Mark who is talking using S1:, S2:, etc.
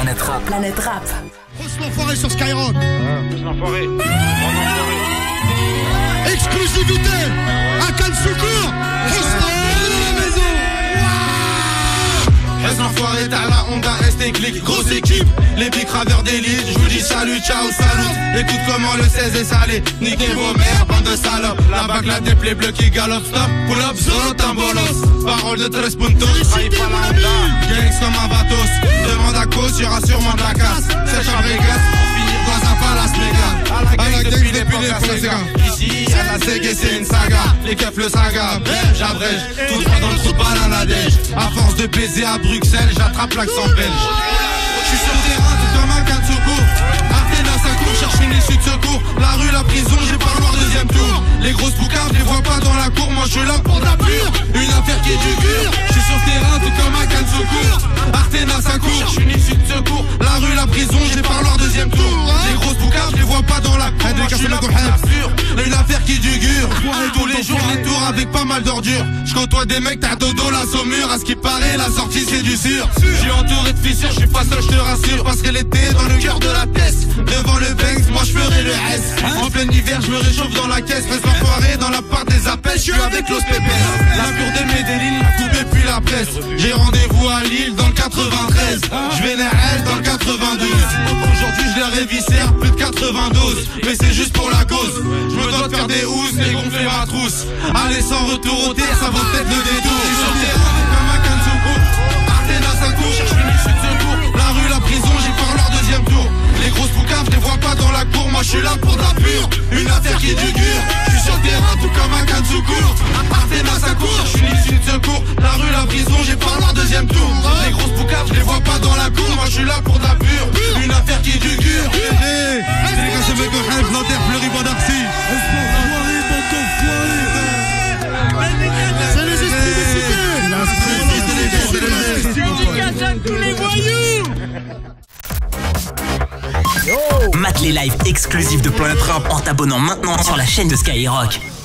S1: Planète Rap.
S2: Planète Rap.
S3: Grosse l'enfoiré sur Skyrock.
S4: Grosse l'enfoiré.
S3: Exclusivité à Cannes Secours. Grosse l'enfoiré de la maison.
S5: Reste l'enfoiré, t'as la Honda, ST Click, grosse équipe. Les big raveurs d'élite, je vous dis salut, ciao, salut. Écoute comment le 16 est salé. Niquez vos mères, bande de salopes. La baclade des plaies bleus qui galopent, stop. Pull up, solo, tambolos. Parole de 13 puntos. Trahis pas la Honda. Gangs comme un batos. Demande à cause, y'aura sûrement de la casse. Sèche en Vegas pour finir dans un palace méga. À la gang depuis l'époque Sega. Ici, à la Sega, c'est une saga. Les keufs le saga. J'abrège. Tout droit dans le trou de balle à la dèche. À force de baiser à Bruxelles, j'attrape l'accent belge. J'suis sur le terrain, tout comme un cas de secours. Athéna, ça court, cherche une issue de secours. La rue, la prison, j'ai pas le droit deuxième tour. Les grosses boucards, je les vois pas dans la cour. Moi, j'suis là pour de la pure. Une affaire qui est du gur. J'suis sur le terrain, tout comme un cas de secours. Athéna, ça court, cherche une issue de secours. La rue, la prison, j'ai pas le droit deuxième tour. Les grosses boucards, je les vois pas dans la cour. Moi, j'suis là pour de la pure. Une affaire qui dure. Tous les jours, les tours avec pas mal d'ordures. J'cotoie des mecs, t'as dodo, la saumure. À ce qui paraît, la sortie, c'est du sûr. J'suis entouré de fissures, j'suis pas seul, j'te rassure. Parce qu'elle était dans le cœur de la tête. Devant le Banks, moi j'ferai le S. En plein hiver, j'me réchauffe dans la caisse. Reste l'enfoiré dans la part des appels. J'suis avec Los Pépés. La cure de Medellin, la coupe et puis la presse. J'ai rendez-vous à Lille dans le 93. J'vénère elle dans le 92. Aujourd'hui, je les réviscère, plus de 92. Mais c'est juste pour la cause. J'me dois de faire des housses et gonfler ma trousse. Aller sans retour au terre, ça vaut peut-être le détour. J'suis sur terrain comme un canne secours. Athéna, ça court, cherche une issue de secours. La rue, la prison, j'ai pas leur deuxième tour. Les grosses boucaves, je les vois pas dans la cour. Moi, j'suis là pour de la pure. Une affaire qui est du gur. J'suis sur le terrain, tout comme un canne secours. Athéna, ça court, cherche une issue de secours. La rue, la prison, j'ai pas leur deuxième tour. Les grosses boucaves, je les vois pas dans la cour. Moi, j'suis là pour de la pure. Une affaire qui est du gur.
S3: Les gars, c'est mec de rêve, l'enterre, fleury, Bodarcy. C'est les esprits de cité.
S2: Tous les voyous.
S1: Mate les lives exclusifs de Planète Rap en t'abonnant maintenant sur la chaîne de Skyrock.